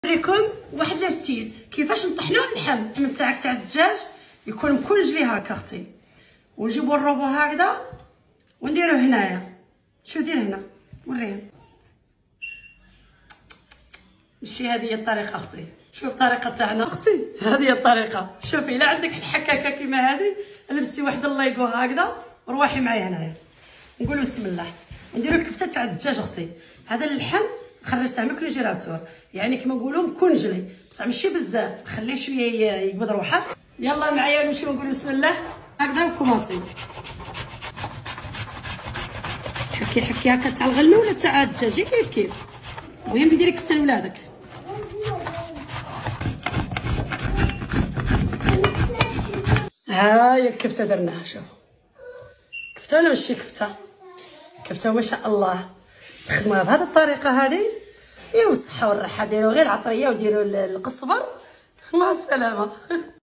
لكم واحد لاستيز كيفاش نطحنوا اللحم تاعك تاع الدجاج يكون مكونجلي هكا اختي، ونجيبوا الروبو هكذا ونديروه هنايا. شوف دير هنا وريهم. ماشي هذه هي الطريقه اختي، شوف الطريقه تاعنا اختي، هذه هي الطريقه. شوفي الا عندك الحكاكه كيما هذه لبستي واحد الليغو هكذا وروحي معايا هنايا. نقولوا بسم الله ونديروا الكفته تاع الدجاج اختي. هذا اللحم خرجته من الكونجيلاتور، يعني كما نقولوا مكونجلي بصح ماشي بزاف، خليه شويه يقبض روحه. يلا معايا نمشيو نقولوا بسم الله هكذا وكومونسي. حكي هكا تاع الغله ولا تاع الدجاج كيف المهم ديري كفته لولادك. ها هي الكفته درناها. شوف كفته ولا ماشي كفته؟ كفته ما شاء الله. تخدموها بهذه الطريقه هذه يا والصحه والراحه. ديروا غير العطريه وديروا القزبر مع السلامه.